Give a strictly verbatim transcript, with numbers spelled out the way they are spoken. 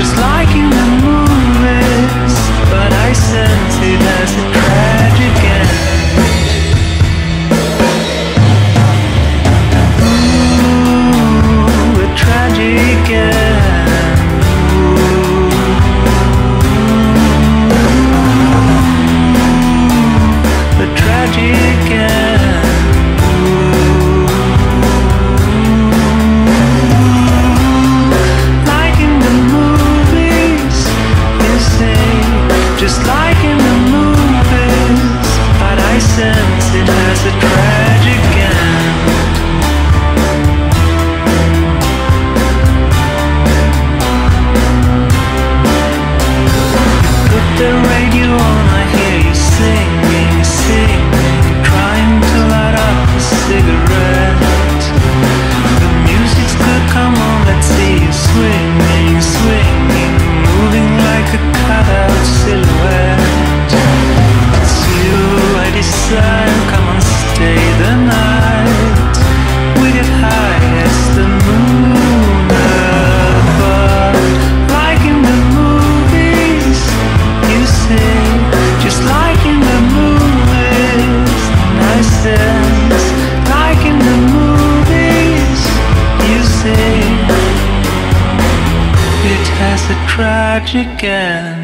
just like in the movies, but I sense it as a tragic end. Ooh, a tragic end. Ooh, a tragic end. Just like in the movies, but I sense it has a tragic end. Put the radio on, I hear you singing, singing, trying to light up a cigarette. The music's good, come on, let's see you swinging, swinging, moving like a cutout silhouette. It's you I decide, come on, stay the night. We get high as the moon above. Like in the movies, you say, just like in the movies. And I sense, like in the movies, you say, it has a tragic end.